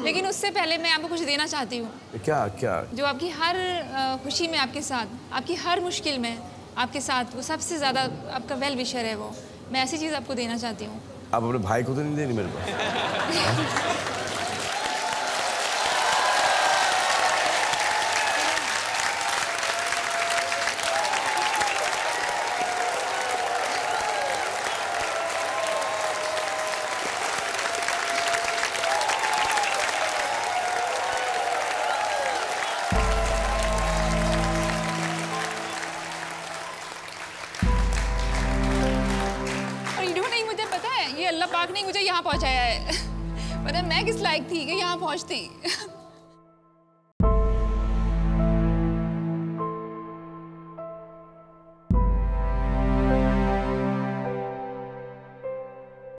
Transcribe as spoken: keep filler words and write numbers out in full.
लेकिन उससे पहले मैं आपको कुछ देना चाहती हूँ। क्या क्या? जो आपकी हर खुशी में आपके साथ, आपकी हर मुश्किल में आपके साथ, वो सबसे ज़्यादा आपका वेल विशर है वो। मैं ऐसी चीज़ आपको देना चाहती हूँ। आप अपने भाई को तो नहीं देनी मेरे पास? अल्लाह पाक ने मुझे यहाँ पहुँचाया है। पता है मैं किस लायक थी कि यहाँ पहुँचती।